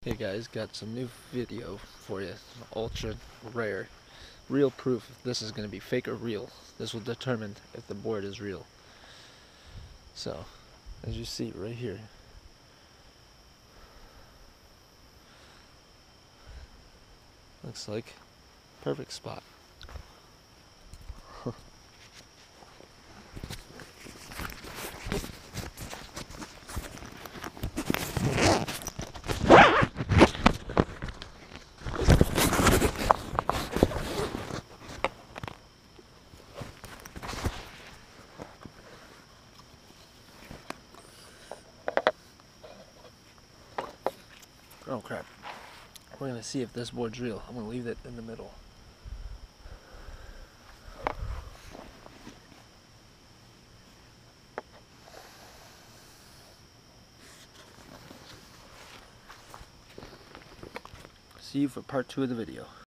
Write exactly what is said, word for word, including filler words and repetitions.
Hey guys, got some new video for you. Ultra rare. Real proof if this is going to be fake or real. This will determine if the board is real. So, as you see right here. Looks like perfect spot. Oh crap. We're gonna see if this board's real. I'm gonna leave it in the middle. See you for part two of the video.